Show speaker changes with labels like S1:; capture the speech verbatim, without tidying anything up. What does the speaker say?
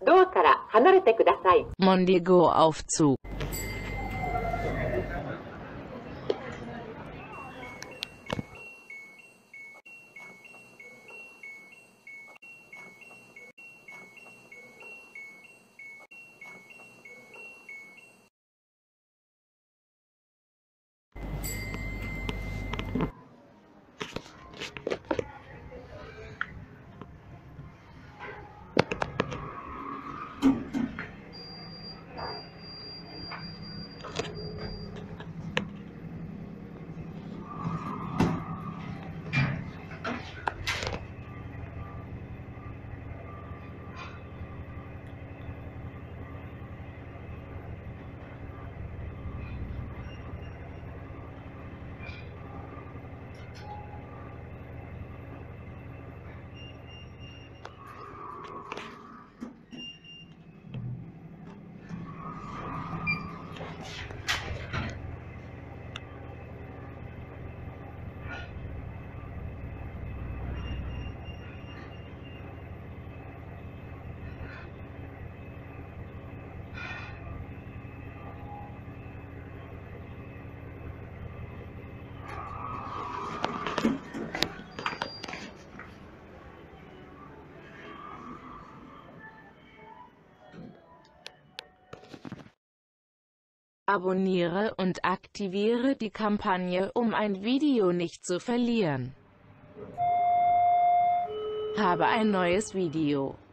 S1: ドアから離れてください。
S2: Mondego auf zu. Abonniere und aktiviere die Kampagne, um ein Video nicht zu verlieren. Habe ein neues Video.